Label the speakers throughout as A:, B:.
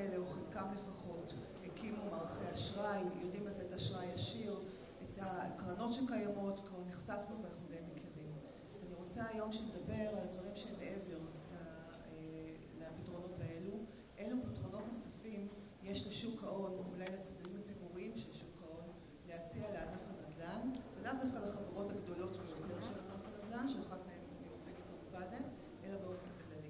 A: האלה, או חלקם לפחות, הקימו מערכי אשראי, יודעים לתת אשראי ישיר, את הקרנות שקיימות, כבר נחשפנו ואנחנו די מכירים. אני רוצה היום שנדבר על הדברים שהם מעבר לפתרונות האלו. אילו פתרונות נוספים יש לשוק ההון, אולי לצדדים הציבוריים של שוק ההון, להציע לענף הנדל"ן, ולאו דווקא לחברות הגדולות ביותר של ענף הנדל"ן, שאחת מהן מיוצגת בבאדן, אלא באופן כללי.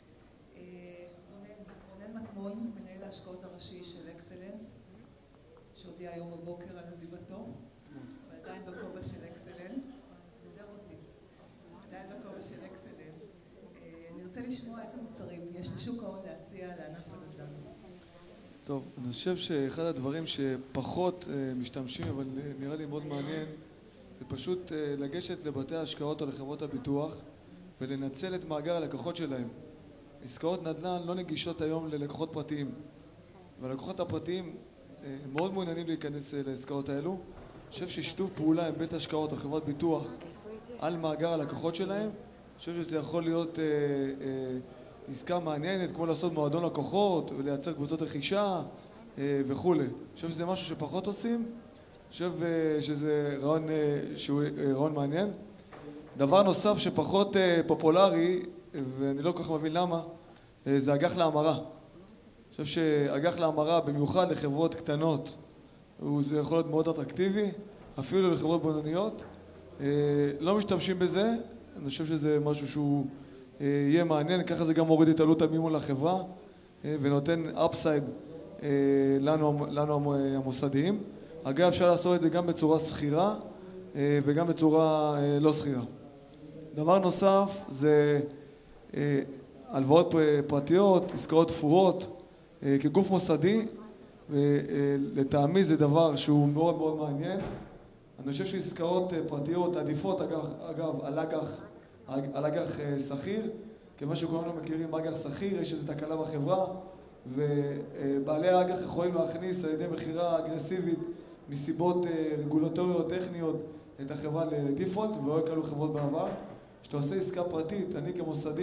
A: רונן מטמון, מנהל ההשקעות הראשי של אקסלנס, שהודיע היום בבוקר על עזיבתו, ועדיין בכובע של אקסלנס, סדר אותי, עדיין בכובע של אקסלנס. נרצה לשמוע איזה מוצרים יש לשוק ההון להציע לענף הנדל"ן.
B: טוב, אני חושב שאחד הדברים שפחות משתמשים, אבל נראה לי מאוד מעניין, זה פשוט לגשת לבתי ההשקעות או לחברות הביטוח ולנצל את מאגר הלקוחות שלהם. עסקאות נדל"ן לא נגישות היום ללקוחות פרטיים, והלקוחות הפרטיים מאוד מעוניינים להיכנס לעסקאות האלו. אני חושב ששיתוף פעולה עם בית השקעות או חברות ביטוח על מאגר הלקוחות שלהם, אני חושב שזה יכול להיות עסקה מעניינת, כמו לעשות מועדון לקוחות ולייצר קבוצות רכישה וכו'. אני חושב שזה משהו שפחות עושים, אני חושב שזה רעיון מעניין. דבר נוסף שפחות פופולרי, ואני לא כל כך מבין למה, זה אג"ח להמרה. אני חושב שאג"ח להמרה, במיוחד לחברות קטנות, זה יכול להיות מאוד אטרקטיבי, אפילו לחברות בינוניות. לא משתמשים בזה, אני חושב שזה משהו שהוא יהיה מעניין, ככה זה גם מוריד את עלות המימון לחברה, ונותן אפסייד לנו המוסדיים. אגב, אפשר לעשות את זה גם בצורה סחירה, וגם בצורה לא סחירה. דבר נוסף זה הלוואות פרטיות, עסקאות תפורות, כגוף מוסדי, ולטעמי זה דבר שהוא מאוד מאוד מעניין. אני חושב שעסקאות פרטיות עדיפות, אגב, על אג"ח שכיר, כמה שכולנו מכירים אג"ח שכיר, יש איזו תקלה בחברה, ובעלי האג"ח יכולים להכניס על ידי מחירה אגרסיבית מסיבות רגולטוריות טכניות את החברה לדיפולט, ולא כאלו חברות בעבר. כשאתה עושה עסקה פרטית, אני כמוסדי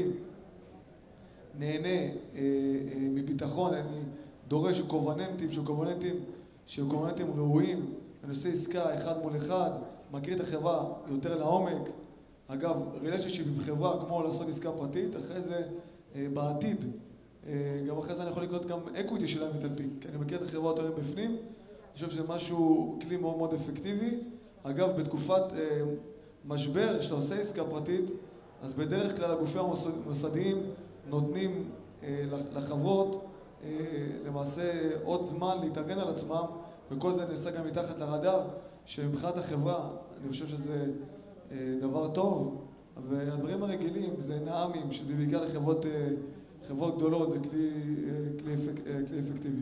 B: נהנה מביטחון, אני דורש שקובננטים ראויים, אני עושה עסקה אחד מול אחד, מכיר את החברה יותר לעומק. אגב, ריליישנשיפ עם חברה כמו לעשות עסקה פרטית, אחרי זה בעתיד, גם אחרי זה אני יכול לקנות גם אקוויטי שלהם מטלפים, כי אני מכיר את החברה יותר בפנים. אני חושב שזה משהו, כלי מאוד מאוד אפקטיבי. אגב, בתקופת משבר, כשאתה עושה עסקה פרטית, אז בדרך כלל הגופים המוסדיים נותנים לחברות למעשה עוד זמן להתארגן על עצמם, וכל זה נעשה גם מתחת לרדאר, שמבחינת החברה אני חושב שזה דבר טוב. והדברים הרגילים זה נעמים, שזה בעיקר לחברות גדולות, זה כלי אפקטיבי.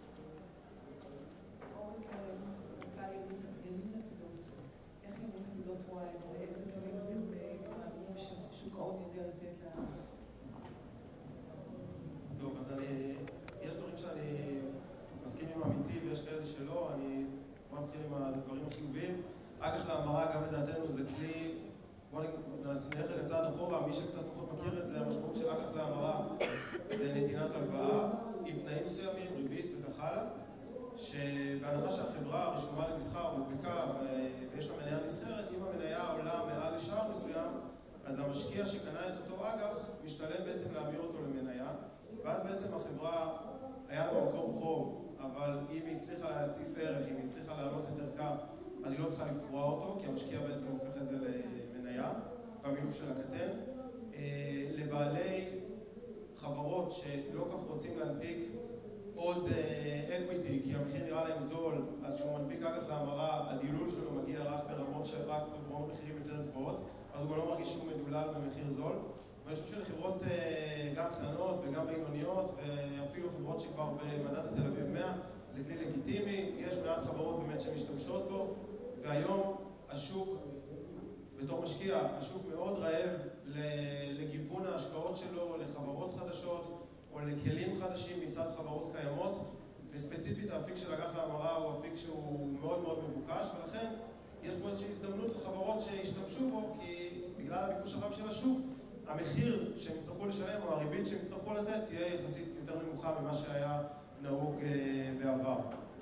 C: טוב, אז יש דברים שאני מסכים עם אמיתי ויש כאלה שלא. אני מתחיל עם הדברים החיוביים. אג"ח להמרה, גם לדעתנו זה כלי, בואו נלך רגע צעד אחורה, מי שקצת פחות מכיר את זה, המשמעות של אג"ח להמרה זה נתינת הלוואה עם תנאים מסוימים, ריבית וכך הלאה, שבהנחה שהחברה רשומה למסחר, מודבקה ויש לה מניה נסחרת, אם המניה עולה מעל לשער מסוים, אז למשקיע שקנה את אותו אג"ח משתלם בעצם להעביר אותו למניה, ואז בעצם החברה היה לה מקור חוב, אבל אם היא הצליחה להציף ערך, אם היא הצליחה להעלות את ערכה, אז היא לא צריכה לפרוע אותו, כי המשקיע בעצם הופך את זה למניה, והמינוף שלה קטן. לבעלי חברות שלא כך רוצים להנפיק עוד אקוויטי, כי המחיר נראה להם זול, אז כשהוא מנפיק אג"ח להמרה, הדילול שלו מגיע רק ברמות מחירים יותר גבוהות, אז הוא גם לא מרגיש שהוא מדולל במחיר זול. ואני חושב שלחברות גם קטנות וגם בינוניות, ואפילו חברות שכבר במדד תל אביב 100, זה כלי לגיטימי, יש מעט חברות באמת שמשתמשות בו, והיום השוק, בתור משקיע, השוק מאוד רעב לגיוון ההשקעות שלו, לחברות חדשות, או לכלים חדשים מצד חברות קיימות, וספציפית האפיק של אג"ח להמרה הוא אפיק שהוא מאוד מאוד מבוקש, ולכן יש פה איזושהי הזדמנות לחברות שישתמשו בו, כי בגלל הביקוש הרב של השוק, המחיר שהם יצטרכו לשלם, או הריבית שהם יצטרכו לתת, תהיה יחסית יותר נמוכה ממה שהיה נהוג בעבר.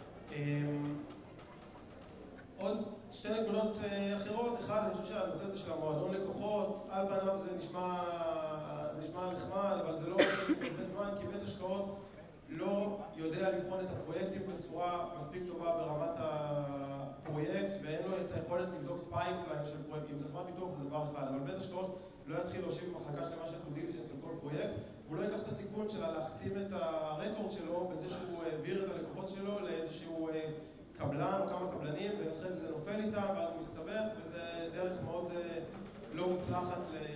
C: עוד שתי נקודות אחרות. אחד, אני חושב שהנושא הזה של המועדון לקוחות, על פניו זה נשמע נחמד, אבל זה לא מבזבז זמן, כי בית השקעות לא יודע לבחון את הפרויקטים בצורה מספיק טובה ברמת הפרויקט, ואין לו את היכולת לבדוק פייפליין של פרויקטים. זה חברת ביטוח, זה דבר אחד, אבל בית השקעות לא יתחיל להושיב במחלקה שלמה של דו דיליג'נס על כל פרויקט, והוא לא ייקח את הסיכון שלה להחתים את הרקורד שלו בזה שהוא העביר את הלקוחות שלו לאיזשהו קבלן או כמה קבלנים, ואחרי זה נופל איתם, ואז הוא מסתבך, וזה דרך מאוד לא מוצלחת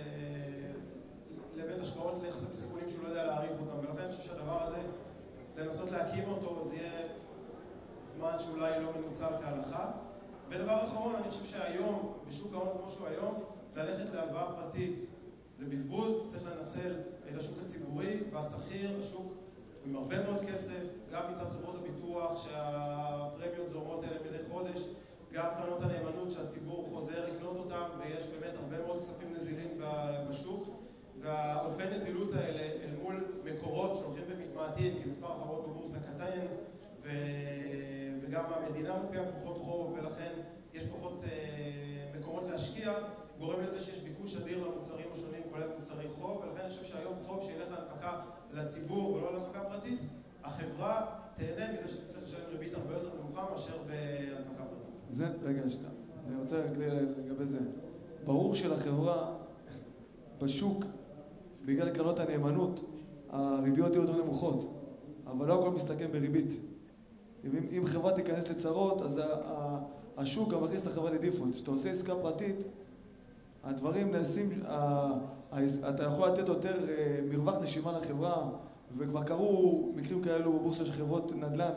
C: לבית השקעות להיחשף לסיכונים שהוא לא יודע להעריך אותם. ולכן אני חושב שהדבר הזה, לנסות להקים אותו, זה יהיה זמן שאולי לא מנוצל כהלכה. ודבר אחרון, אני חושב שהיום, בשוק ההון כמו שהוא היום, ללכת להלוואה פרטית זה בזבוז, צריך לנצל את השוק הציבורי והשכיר, השוק עם הרבה מאוד כסף, גם מצד חברות הביטוח שהפרמיות זורמות אליהם מדי חודש, גם קרנות הנאמנות שהציבור חוזר לקנות אותם, ויש באמת הרבה מאוד כספים נזילים בשוק, והעודפי נזילות האלה אל מול מקורות שהולכים ומתמעטים, כי מספר החברות בבורסה קטן, וגם המדינה מופיעה פחות חוב, ולכן יש פחות מקומות להשקיע, גורם לזה שיש ביקוש אדיר למוצרים השונים, כולל מוצרי חוב, ולכן אני חושב שהיום חוב שילך להנפקה לציבור ולא להנפקה פרטית, החברה תהנה מזה שתצטרך לשלם ריבית הרבה יותר נמוכה מאשר בהנפקה פרטית.
B: רגע, שנייה. אני רוצה לגבי זה. ברור שלחברה בשוק, בגלל קרנות הנאמנות, הריביות יהיו יותר נמוכות, אבל לא הכל מסתכם בריבית. אם חברה תיכנס לצרות, אז השוק גם מכניס את החברה לדיפולט. כשאתה עושה עסקה פרטית, הדברים נעשים, אתה יכול לתת יותר מרווח נשימה לחברה, וכבר קרו מקרים כאלו בבורסה של חברות נדל"ן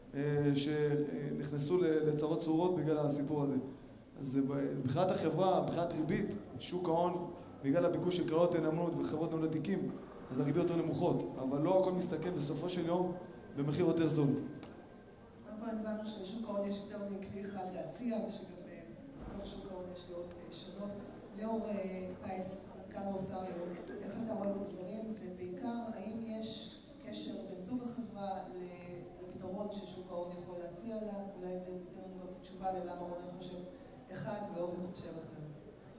B: שנכנסו לצרות צורות בגלל הסיפור הזה. אז מבחינת החברה, מבחינת ריבית, שוק ההון, בגלל הביקוש של קרנות נאמנות וחברות נאמנות תיקים, אז הריביות יותר נמוכות, אבל לא הכל מסתכם בסופו של יום במחיר יותר זול.
A: קודם כל הבנו שלשוק ההון יש יותר מכלי אחד להציע, ושגם בתוך שוק ההון יש דעות שונות. ליאור פייס, מנכ"ל אוסריו, איך אתה רואה את הדברים, ובעיקר, האם יש קשר בין סוג החברה לפתרון ששוק ההון יכול להציע לה? אולי זה ייתן לנו גם תשובה ללמה רונן חושב אחד ואורי חושב אחרת.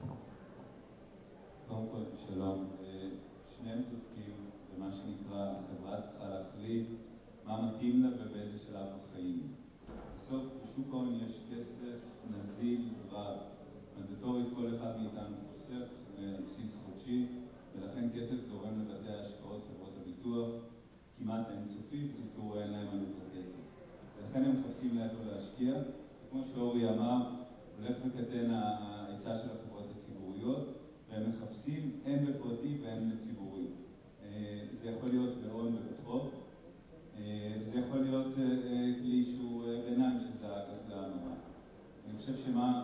D: קודם כל, שלום. שניהם צודקים, ומה שנקרא, החברה צריכה להחליט מה מתאים לה ובאיזה שלב בחיים. בסוף, בשוק ההון יש כסף נזיל רב. מנדטורית כל אחד מאיתנו חוסך על בסיס חודשי, ולכן כסף זורם לבתי ההשקעות, חברות הביטוח, כמעט אינסופי, ותזכרו, אין להם עלות לכסף. ולכן הם מחפשים לאיפה להשקיע. כמו שאורי אמר, הולך וקטן ההיצע של החברות הציבוריות, והם מחפשים הן בפרטי והן בציבורי. זה יכול להיות בהון ובחוב, וזה יכול להיות כלי שהוא ביניים שזרק להנורה. אני חושב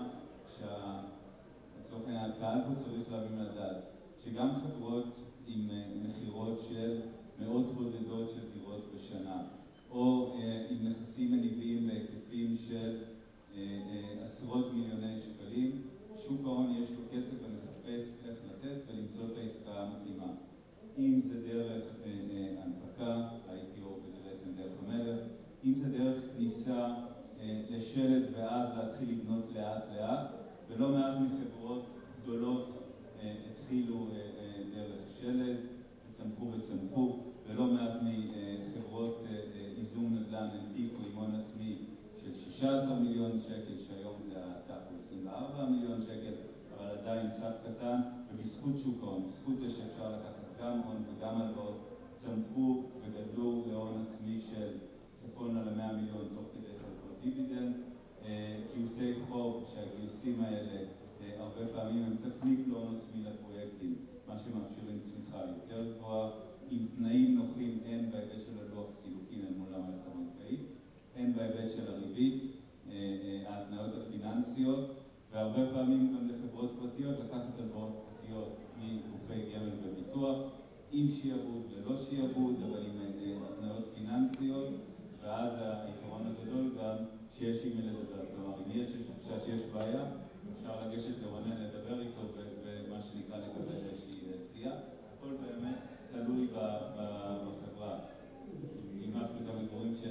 D: לצורך העניין, הקהל פה צריך להבין לדעת, שגם חברות עם מחירות של מאות בודדות של דירות בשנה, או עם נכסים מניבים בהיקפים של עשרות מיליוני שקלים, שוק ההון יש לו כסף ומחפש איך לתת ולמצוא את העסקה המתאימה. אם זה דרך הנפקה, ה-IPO וזה בעצם דרך המלך, אם זה דרך כניסה לשלד ואז להתחיל לבנות לאט לאט, ולא מעט מחברות גדולות התחילו דרך שלד, וצמחו, ולא מעט מחברות איזום נדל"ן הנפיקו עם הון עצמי של 16 מיליון שקל, שהיום זה הסף הוא 24 מיליון שקל, אבל עדיין סף קטן, ובזכות שוק ההון, בזכות זה שאפשר לקחת גם הון וגם הלוואות, צמחו וגדלו להון עצמי של צפון על 100 מיליון תוך כדי חלקות דיבידנד, גיוסי חוב, שהגיוסים האלה הרבה פעמים הם תחליף להון עצמי לפרויקטים, מה שמאפשרים צמיחה יותר גבוהה, עם תנאים נוחים הן בהיבט של הלוח סילוקין אל מול המערכת הבנקאית, הן בהיבט של הריבית, ההתניות הפיננסיות, והרבה פעמים גם לחברות פרטיות לקחת הלוואות פרטיות מגופי גמל וביטוח, עם שיעבוד ולא שיעבוד, אבל עם התניות פיננסיות, ואז היתרון הגדול גם שיש עם מי לדבר. כלומר, אם יש חשש שיש בעיה, אפשר לגשת לרונן לדבר איתו ומה שנקרא לקבל איזושהי דחייה. הכל באמת תלוי בחברה. אם אנחנו גם מגורים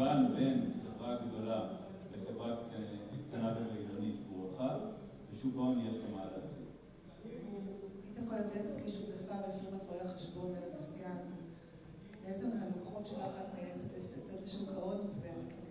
D: המגוון בין חברה גדולה לחברה קטנה ובינונית הוא רחב, ושוק ההון יש לו מה להציג.
A: איתה קולדנסקי, שותפה בפירמת רואי החשבון אלבסיאן. לאיזה מהלקוחות שלך את מייעצת לצאת לשוק ההון ובאיזה כלים?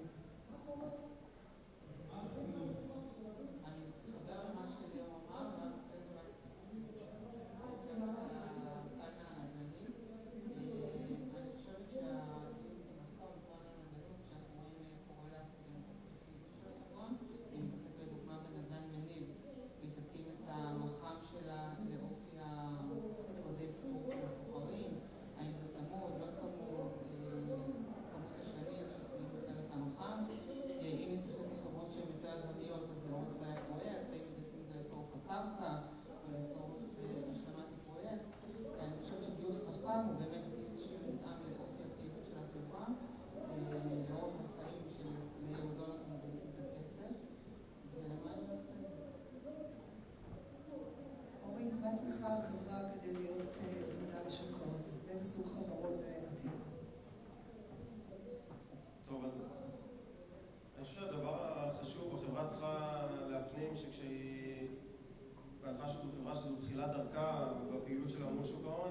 C: שכשהיא, בהנחה שזו חברה שזו תחילת דרכה בפעילות שלה מול שוק ההון,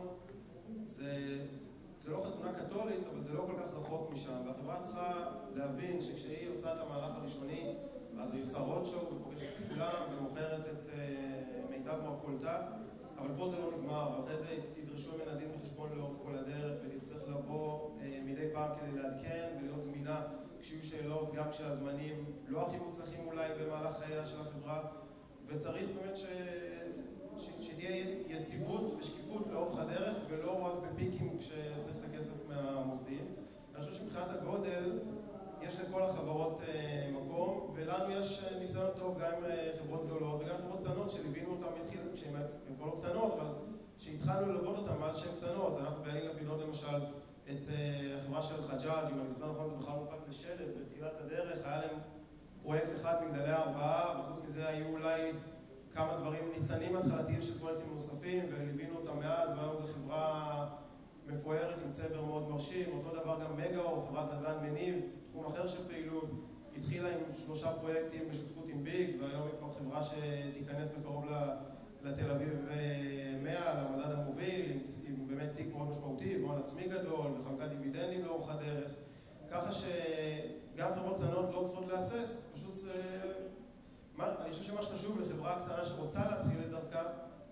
C: זה לא חתונה קתולית, אבל זה לא כל כך רחוק משם. והחברה צריכה להבין שכשהיא עושה את המהלך הראשוני, אז היא עושה רודשואו ופוגשת את כולם ומוכרת את מיטב מרכולתה, אבל פה זה לא נגמר, ואחרי זה ידרשו ממנה דין וחשבון לאורך כל הדרך, ותצטרך לבוא מדי פעם כדי לעדכן ולהיות זמינה כשיהיו שאלות, גם כשהזמנים לא הכי מוצלחים אולי במהלך חייה של החברה, וצריך באמת שתהיה יציבות ושקיפות לאורך הדרך, ולא רק בפיקים כשצריך את הכסף מהמוסדים. אני חושב שמבחינת הגודל, יש לכל החברות מקום, ולנו יש ניסיון טוב גם עם חברות גדולות וגם חברות קטנות שליווינו אותן כשהן כבר לא קטנות, אבל שהתחלנו ללוות אותן מאז שהן קטנות. אנחנו בעלים לפידות למשל את החברה של חג'אג', אם אני זוכר נכון זה בכלל מופק לשלט, בתחילת הדרך היה להם פרויקט אחד מגדלי 4, וחוץ מזה היו אולי כמה דברים ניצנים התחלתיים של פרויקטים נוספים, וליווינו אותם מאז, והיום זו חברה מפוארת עם צבר מאוד מרשים. אותו דבר גם מגאור, חברת נדל"ן מניב, תחום אחר של פעילות, התחילה עם 3 פרויקטים בשותפות עם ביג, והיום היא כבר חברה שתיכנס בקרוב לתל אביב 100, למדד המוביל, עם באמת תיק מאוד משמעותי, והון עצמי גדול, וחלקת דיבידנדים לאורך הדרך. ככה שגם חברות קטנות לא צריכות להסס, פשוט זה... אני חושב שמה שחשוב לחברה קטנה שרוצה להתחיל את דרכה,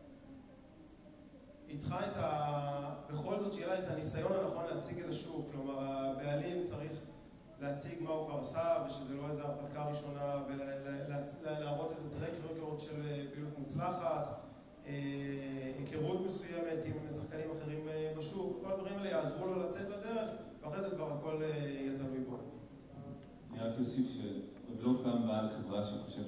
C: היא צריכה בכל זאת שיהיה לה את הניסיון הנכון להציג אל השוק. כלומר, הבעלים צריך להציג מה הוא כבר עשה, ושזה לא איזו הרפתקה ראשונה, ולהראות איזה טרק רקורד של פעילות מוצלחת, היכרות מסוימת עם שחקנים אחרים בשוק. כל הדברים האלה יעזרו לו לצאת לדרך, ואחרי זה כבר הכל יהיה תלוי בו.
D: אני רק אוסיף שעוד לא קם בעל חברה שחושב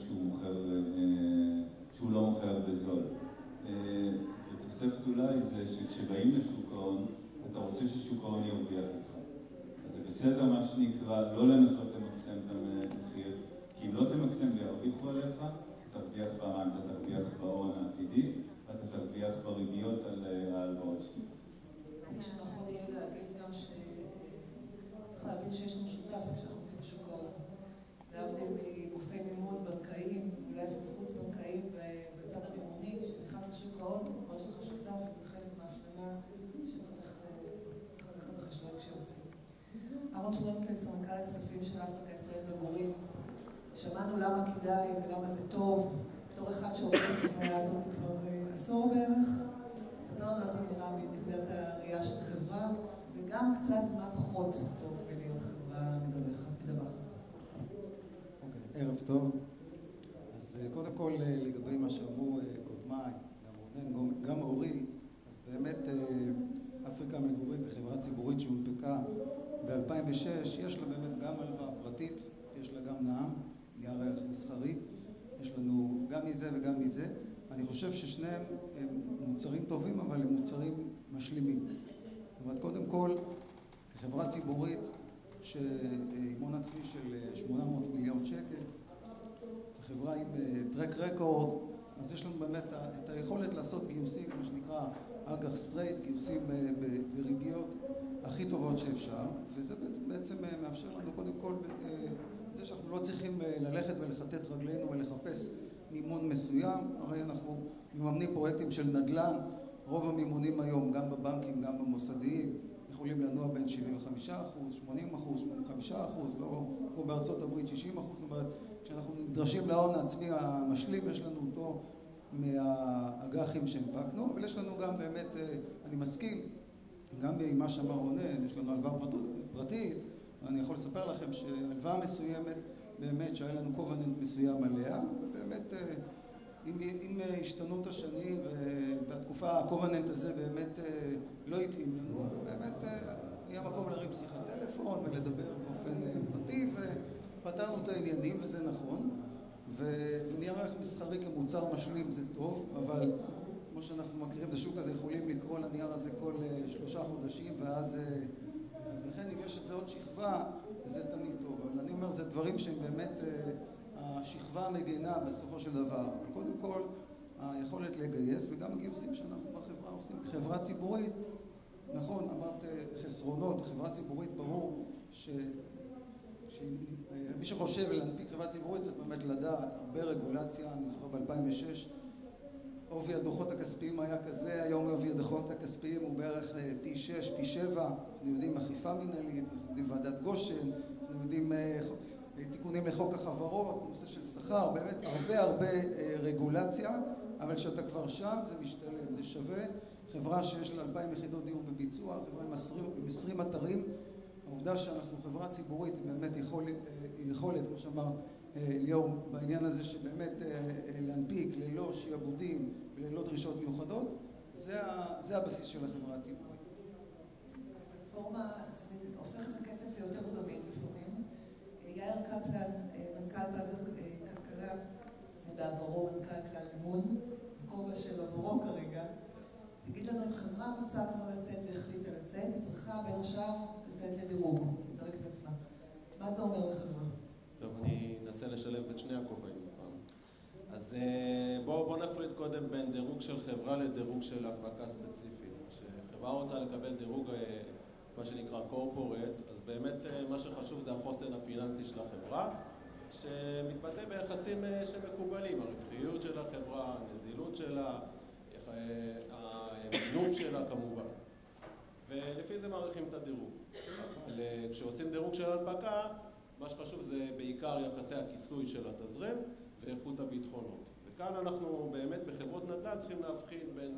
D: שהוא לא מוכר בזול. ותוספת אולי זה שכשבאים לשוק ההון, אתה רוצה ששוק ההון ירוויח איתך. אז זה בסדר מה שנקרא, לא לנסות למקסם את המחיר, כי אם לא תמקסם וירוויחו עליך, תרוויח פעמיים, אתה תרוויח בהון העתידי, ואתה תרוויח בריביות על ההלוואות שלי.
A: שנכון יהיה להגיד גם שצריך להבין שיש לנו שותף כשאנחנו יוצאים לשוק ההון. להבדיל מגופי מימון בנקאיים, אולי אפילו חוץ בנקאיים בצד המימוני, שנכנס לשוק ההון, כבר יש לך שותף, זה חלק מההפנמה שצריך לקחת בחשבון כשיוצאים. אהרון פרנקל, סמנכ"ל הכספים של אפריקה ישראל מגורים. שמענו למה כדאי ולמה זה טוב. בתור אחד שעובד בחברה הזאת כבר עשור בערך. ספר לנו איך זה נראה מנקודת הראייה של חברה, וגם קצת מה פחות טוב בלהיות חברה מדווחת.
E: ערב טוב. אז קודם כל לגבי מה שאמרו קודמיי, גם רונן, גם אורי, אז באמת אפריקה מגורים בחברה ציבורית שהונפקה ב-2006, יש לה באמת גם הלוואה פרטית, יש לה גם נעם, נייר ערך מסחרי, יש לנו גם מזה וגם מזה. אני חושב ששניהם הם מוצרים טובים, אבל הם מוצרים משלימים. זאת אומרת, קודם כל, כחברה ציבורית שעם הון עצמי של 800 מיליון שקל, חברה עם טרק רקורד, אז יש לנו באמת את היכולת לעשות גיוסים, מה שנקרא אג"ח סטרייט, גיוסים בריביות הכי טובות שאפשר, וזה בעצם מאפשר לנו קודם כל זה שאנחנו לא צריכים ללכת ולחטט רגלינו ולחפש מימון מסוים. הרי אנחנו מממנים פרויקטים של נדל"ן, רוב המימונים היום, גם בבנקים, גם במוסדיים, יכולים לנוע בין 75%, 80%, 85%, לא כמו בארצות הברית 60%. זאת אומרת, כשאנחנו נדרשים להון העצמי המשלים, יש לנו אותו מהאג"חים שהנפקנו, אבל יש לנו גם באמת, אני מסכים, גם במה שאמר רונן, יש לנו הלוואה פרטית, ואני יכול לספר לכם שהלוואה מסוימת, באמת שהיה לנו קובננט מסוים עליה, ובאמת עם השתנות השנים והתקופה, הקובננט הזה באמת לא התאים לנו, באמת היה מקום להרים שיחת טלפון ולדבר באופן פרטי, ופתרנו את העניינים, וזה נכון, ונייר ערך מסחרי כמוצר משלים זה טוב, אבל כמו שאנחנו מכירים את השוק הזה, יכולים לקרוא לנייר הזה כל 3 חודשים, ואז לכן אם יש את זה עוד שכבה, זה תמיד טוב. אבל אני אומר, זה דברים שהם באמת השכבה המגנה בסופו של דבר. קודם כל, היכולת לגייס, וגם הגיוסים שאנחנו בחברה עושים כחברה ציבורית. נכון, אמרת חסרונות, חברה ציבורית ברור מי שחושב להנפיק חברה ציבורית צריך באמת לדעת, הרבה רגולציה, אני זוכר ב-2006, עובי הדוחות הכספיים היה כזה, היום עובי הדוחות הכספיים הוא בערך פי 6, פי 7, אנחנו יודעים אכיפה מנהלית, אנחנו יודעים ועדת גושן, אנחנו יודעים תיקונים לחוק החברות, נושא של שכר, באמת הרבה רגולציה, אבל כשאתה כבר שם זה משתלם, זה שווה. חברה שיש לה 2,000 יחידות דיור בביצוע, חברה עם 20 אתרים, העובדה שאנחנו חברה ציבורית היא באמת יכולת, כמו שאמר ליאור, בעניין הזה שבאמת להנפיק ללא שיעבודים וללא דרישות מיוחדות, זה הבסיס של החברה הציבורית.
A: אז פלטפורמה הופכת את הכסף ליותר זמין לפעמים. יאיר קפלן, מנכ"ל פאזל כלכלה, ובעברו מנכ"ל כלל מימון, בכובע של עבורו כרגע, תגיד לנו אם חברה מצאה כבר לצאת והחליטה לצאת, היא צריכה בין השאר לצאת לדירוג, לדרג את עצמה. מה זה אומר לחברה?
C: טוב, אני אנסה לשלב את שני הכובעים הפעם. אז בואו נפריד קודם בין דירוג של חברה לדירוג של הנפקה ספציפית. כשחברה רוצה לקבל דירוג, מה שנקרא קורפורט, אז באמת מה שחשוב זה החוסן הפיננסי של החברה, שמתבטא ביחסים שמקובלים, הרווחיות של החברה, הנזילות שלה, המינוף שלה כמובן. ולפי זה מעריכים את הדירוג. כשעושים דירוג של הנפקה, מה שחשוב זה בעיקר יחסי הכיסוי של התזרים ואיכות הביטחונות. וכאן אנחנו באמת בחברות נדל"ן צריכים להבחין בין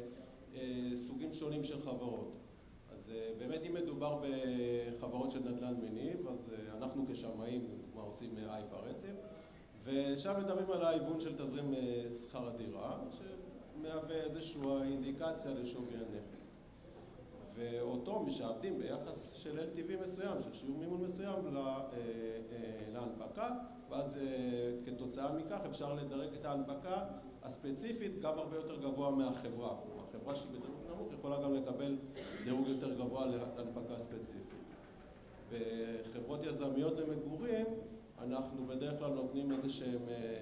C: סוגים שונים של חברות. אז באמת אם מדובר בחברות של נדל"ן מניב, אז אנחנו כשמאים מה עושים IFRS'ים, ושם מדברים על ההיוון של תזרים שכר הדירה, שמהווה איזושהי אינדיקציה לשווי הנכס. ואותו משעבדים ביחס של LTV מסוים, של שיעור מימון מסוים להנפקה, ואז כתוצאה מכך אפשר לדרג את ההנפקה הספציפית גם הרבה יותר גבוה מהחברה. החברה שהיא בדירוג נמוך יכולה גם לקבל דירוג יותר גבוה להנפקה ספציפית. בחברות יזמיות למגורים אנחנו בדרך כלל נותנים איזה שהם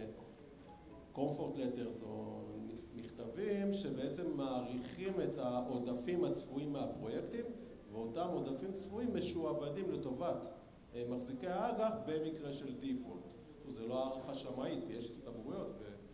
C: comfort letters או מכתבים שבעצם מעריכים את העודפים הצפויים מהפרויקטים, ואותם עודפים צפויים משועבדים לטובת מחזיקי האג"ח במקרה של דיפולט. זה לא הערכה שמאית, כי יש הסתברויות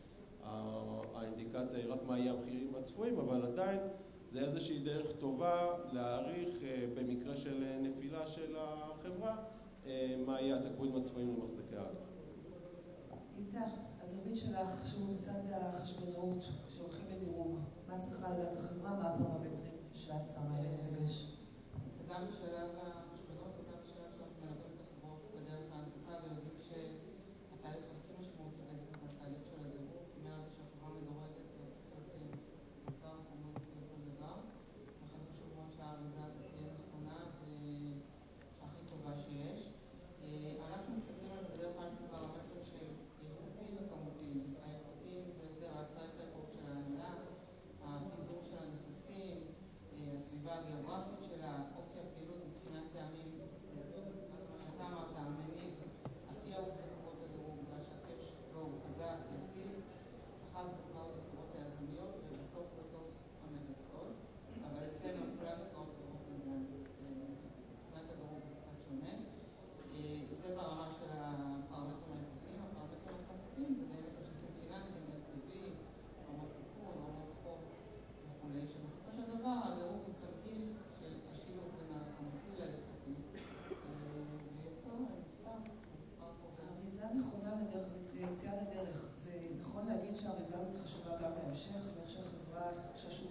C: והאינדיקציה היא רק מה יהיה המחירים הצפויים, אבל עדיין זה איזושהי דרך טובה להעריך במקרה של נפילה של החברה מה יהיה התקבולים הצפויים למחזיקי האג"ח.
A: איתה, הזווית שלך שהוא מצד החשבונאות שהולכים לדירוג, מה צריכה לדעת החברה, מה הפרמטרים שאת שמה דגש?
F: זה גם בשלב החשבונות וגם בשלב שאנחנו מלווים את החברות בדרך ההנפקה ויודעים שהתהליך הכי משמעותי בעצם זה התהליך של הדירוג, כי מהרגע שהחברה מדורגת הופכת מוצר כמות כל דבר, לכן חשוב מאוד שהאריזה הזאת תהיה נכונה והכי טובה שיש. אנחנו מסתכלים על זה בדרך כלל כפרמטרים שהם איכותיים וכמותיים. האיכותיים זה יותר הטרק רקורד של ההנהלה, הפיזור של הנכסים, הסביבה הגיאוגרפית שלה, אופי הפעילות מבחינת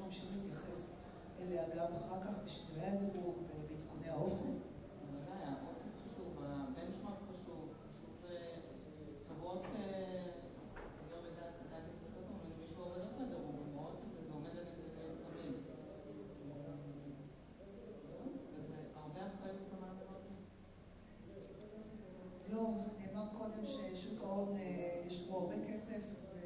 A: ממשיך להתייחס אליה גם אחר כך בשינויי הדירוג, בעדכוני האופן.
F: בוודאי, האופן חשוב, הבנצ'מארק חשוב, חברות, אני לא יודעת אם זה כתוב, אבל מישהו עובדות לדירוג, הן רואות את זה, זה עומד על נתונים תמיד. וזה הרבה אחריות המערכות.
A: לא, נאמר קודם ששוק ההון יש בו הרבה כסף,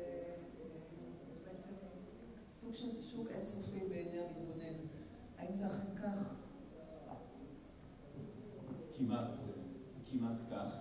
A: ובעצם סוג של שוק אינסופי בעיני המתבונן. האם זה אכן כך?
D: כמעט כך.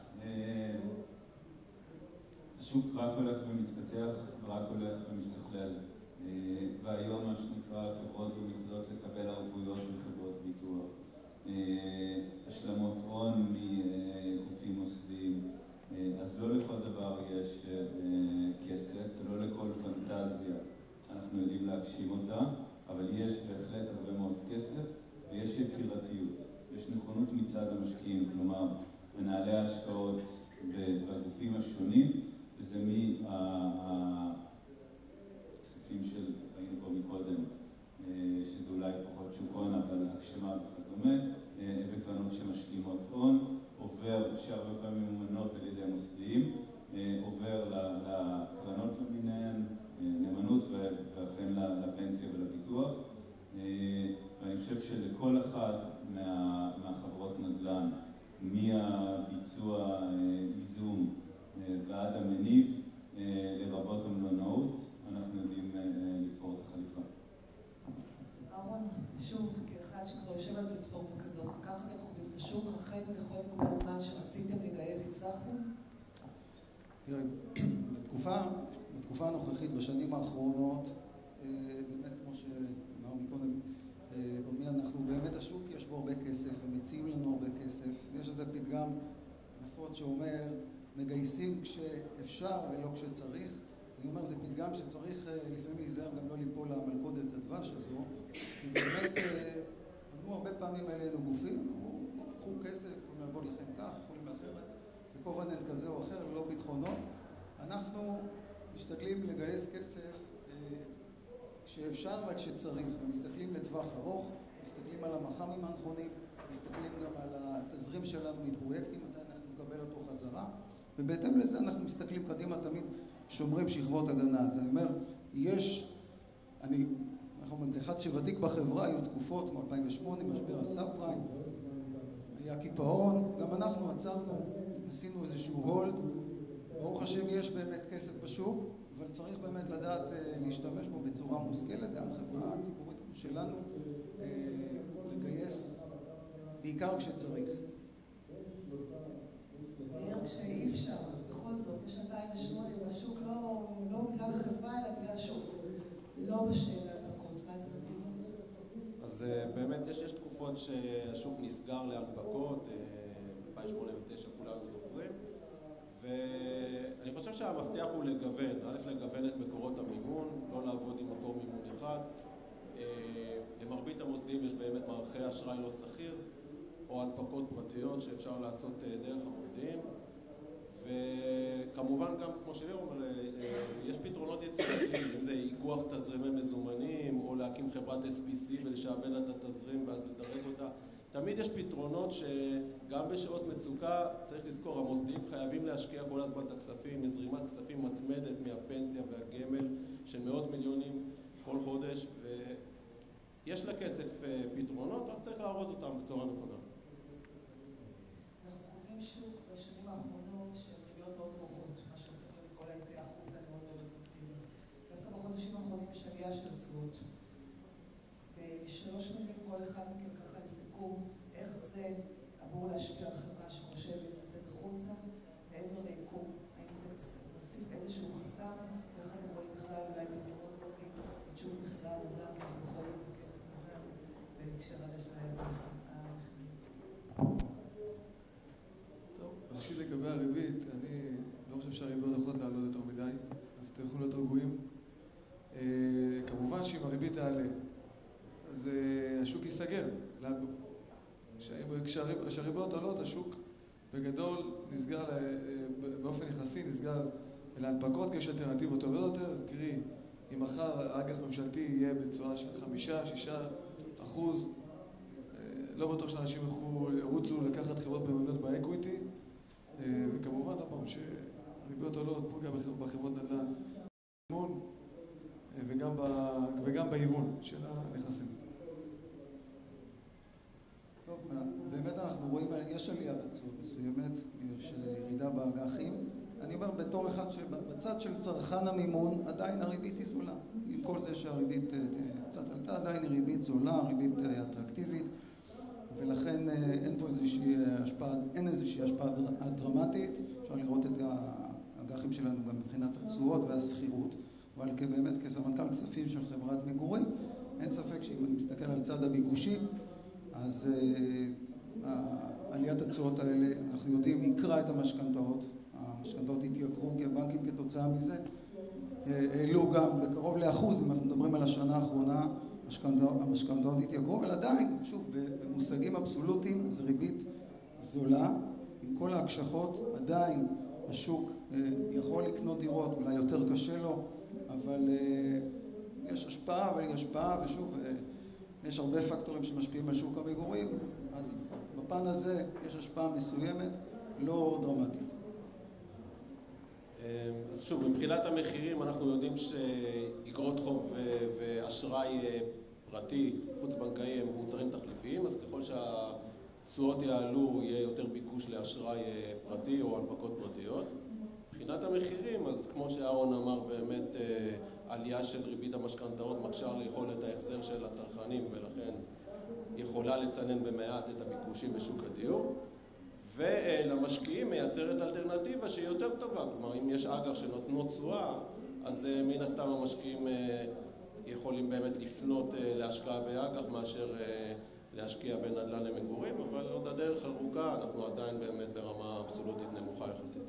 D: השוק רק הולך ומתפתח ורק הולך ומשתכלל. והיום מה שנקרא חברות יכולות לקבל ערבויות מחברות ביטוח. השלמות הון מגופים מוסדיים. אז לא לכל דבר יש כסף, ולא לכל פנטזיה אנחנו יודעים להגשים אותה, אבל יש בהחלט הרבה מאוד כסף ויש יצירתיות. יש נכונות מצד המשקיעים, כלומר מנהלי ההשקעות בגופים השונים, וזה מהכספים של ראינו פה מקודם, שזה אולי פחות שוק הון, אבל הגשמה וכדומה, וקרנות שמשלימות הון, עובר שהרבה פעמים ממומנות על ידי מוסדיים, עובר לקרנות למיניהן, נאמנות ואכן לפנסיה ולביטוח. ואני חושב שלכל אחד מהחברות נדל"ן, מהביצוע ייזום ועד המניב, לרבות המלונאות, אנחנו יודעים לתפור את החליפה.
A: אהרון, שוב, כאחד שכבר יושב על פלטפורמה כזאת, ככה אתם חווים את השוק, אכן בכל נקודת זמן שרציתם לגייס, הצלחתם?
E: תראה, בתקופה הנוכחית, בשנים האחרונות, באמת כמו שאמר מקודם, אנחנו באמת השוק, יש בו הרבה כסף, הם מציעים לנו הרבה כסף. יש איזה פתגם נפוץ שאומר, מגייסים כשאפשר ולא כשצריך. אני אומר, זה פתגם שצריך לפעמים להיזהר גם לא ליפול למלכודת הדבש הזו, כי באמת פנו הרבה פעמים אלינו גופים, קחו כסף, יכולים לעבוד לכם כך, יכולים לאחרת, בכובענן כזה או אחר, ללא ביטחונות. אנחנו משתדלים לגייס כסף כשאפשר אבל כשצריך, ומסתכלים לטווח ארוך, מסתכלים על המח"מים הנכונים, מסתכלים גם על התזרים שלנו מפרויקטים, מתי אנחנו נקבל אותו חזרה, ובהתאם לזה אנחנו מסתכלים קדימה, תמיד שומרים שכבות הגנה. אז אני אומר, אנחנו כאחד שוותיק בחברה, היו תקופות כמו 2008, משבר הסאב פריים, היה קיפאון, גם אנחנו עצרנו, עשינו איזשהו הולד, ברוך השם יש באמת כסף בשוק, אבל צריך באמת לדעת להשתמש בו בצורה מושכלת, גם חברה ציבורית שלנו, לגייס בעיקר כשצריך.
A: בעיקר כשאי אפשר, בכל זאת, יש 2008 והשוק לא בגלל החברה אלא בגלל השוק, לא בשל להנפקות, מה האלטרנטיבות?
C: אז באמת יש תקופות שהשוק נסגר להנפקות, 2008 כולנו זוכרים, ואני חושב שהמפתח הוא לגוון, לגוון את מקורות המימון, לא לעבוד עם מקור מימון אחד. למרבית המוסדים יש באמת מערכי אשראי לא סחיר, או הנפקות פרטיות שאפשר לעשות דרך המוסדים, וכמובן גם, כמו שליאור אומר, יש פתרונות יצירתיים, אם זה איגוח תזרימי מזומנים, או להקים חברת SPC ולשעבד את התזרים ואז לדרג אותה. תמיד יש פתרונות שגם בשעות מצוקה, צריך לזכור, המוסדים חייבים להשקיע כל הזמן את הכספים, מזרימת כספים מתמדת מהפנסיה והגמל של מאות מיליונים כל חודש, ויש לכסף פתרונות, רק צריך להרוז אותם בצורה נכונה.
A: אנחנו חווים שוק בשנים האחרונות של ריביות מאוד נמוכות, מה שהופך את כל היציאה החוצה מאוד מאוד אטרקטיבית. דווקא בחודשים האחרונים יש עלייה של התשואות. בשלוש מילים כל אחד מכם ככה לסיכום, איך זה אמור להשפיע על חברה שחושבת לצאת החוצה, מעבר לעיקום, האם זה מוסיף איזשהו חסם, ואיך אתם רואים בכלל אולי בזמנות זאת את שוק מחירי הנדל"ן, כי אנחנו יכולים בכנס נובמבר בהקשר הזה של המחירים.
B: טוב, ראשית לגבי הריבית, אני לא חושב שהריביות יכולות לעלות יותר מדי, אז אתם יכולים להיות רגועים. כמובן שאם הריבית תעלה, אז השוק ייסגר. כשהריביות עולות, השוק בגדול נסגר, באופן יחסי נסגר להנפקות, כי יש אלטרנטיבות טובות יותר, קרי אם מחר אג"ח ממשלתי יהיה בצורה של 5-6%, לא בטוח שאנשים ירוצו לקחת חברות בינוניות באקוויטי, וכמובן, עוד פעם, שהריביות עולות פוגע בחברות נדל"ן, וגם בהיוון של הנכסים.
E: טוב, באמת אנחנו רואים, יש עלייה בצורה מסוימת, יש ירידה באג"חים. אני אומר בתור אחד שבצד של צרכן המימון עדיין הריבית היא זולה. עם כל זה שהריבית קצת עלתה, עדיין היא ריבית זולה, ריבית אטרקטיבית, ולכן אין פה איזושהי השפעה דרמטית. אפשר לראות את האג"חים שלנו גם מבחינת התשואות והסחירות, אבל באמת כסמנכ"ל כספים של חברת מגורים, אין ספק שאם אני מסתכל על צד הביקושים, אז עליית התשואות האלה, אנחנו יודעים, יקרה את המשכנתאות. המשכנתאות התייקרו כי הבנקים כתוצאה מזה העלו גם בקרוב לאחוז, אם אנחנו מדברים על השנה האחרונה, המשכנתאות התייקרו, אבל עדיין, שוב, במושגים אבסולוטיים, זו ריבית זולה. עם כל ההקשחות, עדיין השוק יכול לקנות דירות, אולי יותר קשה לו, אבל יש השפעה, אבל היא השפעה, ושוב, יש הרבה פקטורים שמשפיעים על שוק המגורים, אז בפן הזה יש השפעה מסוימת, לא דרמטית.
G: אז שוב, מבחינת המחירים אנחנו יודעים שאגרות חוב ואשראי פרטי, חוץ-בנקאי הם מוצרים תחליפיים, אז ככל שהתשואות יעלו יהיה יותר ביקוש לאשראי פרטי או הנפקות פרטיות. מבחינת המחירים, אז כמו שאהרון אמר, באמת עלייה של ריבית המשכנתאות מקשה על יכולת ההחזר של הצרכנים, ולכן יכולה לצנן במעט את הביקושים בשוק הדיור. ולמשקיעים מייצרת אלטרנטיבה שהיא יותר טובה. כלומר, אם יש אג"ח שנותנות תשואה, אז מן הסתם המשקיעים יכולים באמת לפנות להשקעה באג"ח מאשר להשקיע בנדל"ן למגורים, אבל עוד הדרך ארוכה, אנחנו עדיין באמת ברמה אבסולוטית נמוכה יחסית.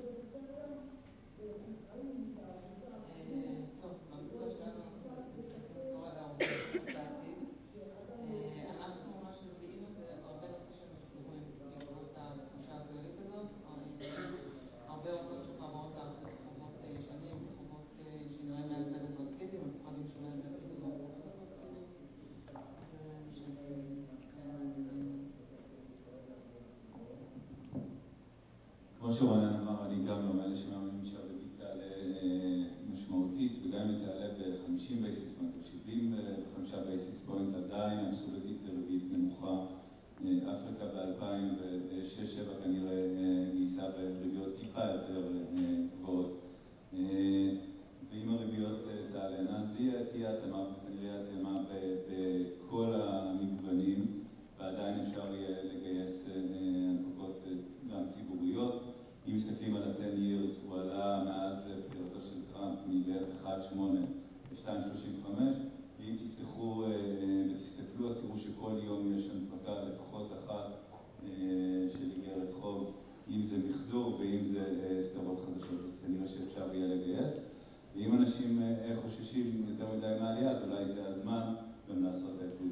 D: כמו שרונן אמר, אני גם לא מאלה שמאמינים שהריבית תעלה משמעותית, וגם אם היא תעלה ב-50 בייסיס פוינט או 75 בייסיס פוינט, עדיין אבסולוטית זה ריבית נמוכה. אפריקה ב-2006-2007 כנראה ניסה בריביות טיפה יותר גבוהות. ואם הריביות תעלנה, אז תהיה התאמה, וכנראה התאמה בכל המגוונים, ועדיין אפשר יהיה לגייס הנפקות גם ציבוריות. אם מסתכלים על ה-10 years, הוא עלה מאז בחירתו של טראמפ מבערך 1.8 ל-2.35, ואם תפתחו ותסתכלו, אז תראו שכל יום יש הנפקה לפחות אחת של איגרת חוב, אם זה מחזור ואם זה סדרות חדשות, אז כנראה שאפשר יהיה לגייס. ואם אנשים חוששים יותר מדי מעלייה, אז אולי זה הזמן גם לעשות את זה.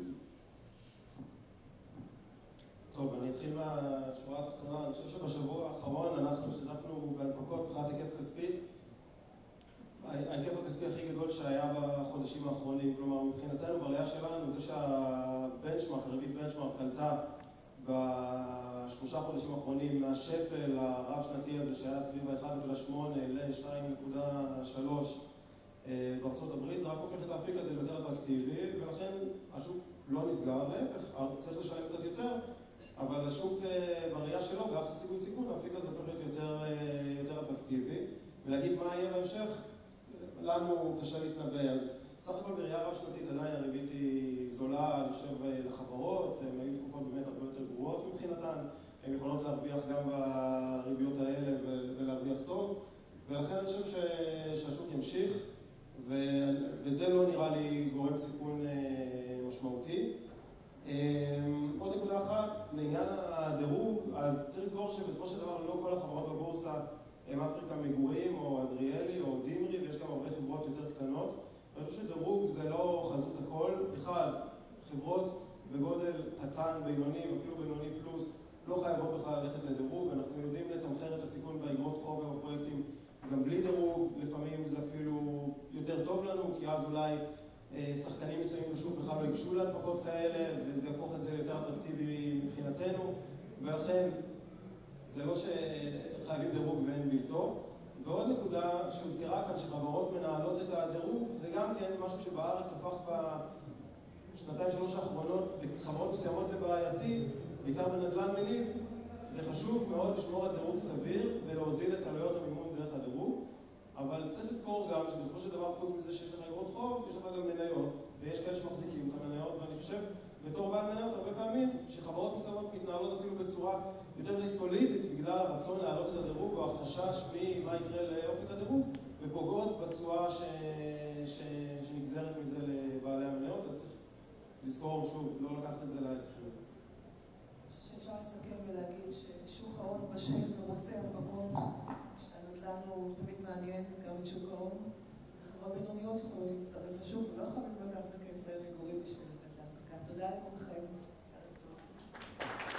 C: טוב, אני אתחיל מהשורה התחתונה. אני חושב שבשבוע האחרון אנחנו השתתפנו בהנפקות מבחינת היקף כספי. ההיקף הכספי הכי גדול שהיה בחודשים האחרונים. כלומר, מבחינתנו, בראייה שלנו, זה שהבנצ'מרק, הריבית בנצ'מרק עלתה בשלושה חודשים האחרונים מהשפל הרב-שנתי הזה שהיה סביב ה-1.8 ל-2.3 בארצות הברית, זה רק הופך את האפיק הזה ליותר אטרקטיבי, ולכן השוק לא נסגר, להפך, צריך לשלם קצת יותר, אבל השוק בראייה שלו, ביחס סיכוי-סיכון, האפיק הזה הופך להיות יותר אטרקטיבי, ולהגיד מה יהיה בהמשך, לנו קשה להתנבא. אז סך הכל בראייה רב-שנתית עדיין הריבית היא זולה, אני חושב, לחברות, הן היו תקופות באמת הרבה יותר גרועות מבחינתן, הן יכולות להרוויח גם בריביות האלה ולהרוויח טוב, ולכן אני חושב שהשוק ימשיך, וזה לא נראה לי גורם סיכון משמעותי. עוד נקודה אחת, לעניין הדירוג, אז צריך לזכור שבסופו של דבר לא כל החברות בבורסה הם אפריקה מגורים או עזריאלי או דימרי, ויש גם הרבה חברות יותר קטנות. אני חושב שדירוג זה לא חזות הכל. אחד, חברות בגודל קטן, בינוני, אפילו בינוני פלוס, לא חייבות בכלל ללכת לדירוג. אנחנו יודעים לתמחר את הסיכון באגרות חוב או פרויקטים גם בלי דירוג. לפעמים זה אפילו יותר טוב לנו, כי אז אולי ששחקנים מסוימים בשוק בכלל לא ייגשו להנפקות כאלה, וזה יהפוך את זה יותר אטרקטיבי מבחינתנו, ולכן זה לא שחייבים דירוג ואין בלתו. ועוד נקודה שהוזכרה כאן, שחברות מנהלות את הדירוג, זה גם כן משהו שבארץ הפך בשנתיים שלוש האחרונות לחברות מסוימות לבעייתי, בעיקר בנדל"ן מניב. זה חשוב מאוד לשמור על דירוג סביר ולהוזיל את עלויות המימון דרך הדירוג, אבל צריך לזכור גם שבסופו של דבר, חוץ מזה שיש לך אגרות חוב, יש לך גם מניות, ויש כאלה שמחזיקים את המניות, ואני חושב בתור בעל מניות הרבה פעמים שחברות מסוימות מתנהלות אפילו בצורה יותר סולידית בגלל הרצון להעלות את הדירוג או החשש ממה יקרה לאופק הדירוג, ופוגעות בצורה שנגזרת מזה לבעלי המניות. אז צריך לזכור שוב, לא לקחת את זה לאקסטרים.
A: שאפשר לסכם ולהגיד ששוק ההון בשל ורוצה הנפקות, שהנדל"ן הוא תמיד מעניין גם את שוק ההון. חברות בינוניות יכולות להצטרף לשוק ולא יכולים לקחת את הכסף למגורים בשביל לצאת להנפקה. תודה לכולכם.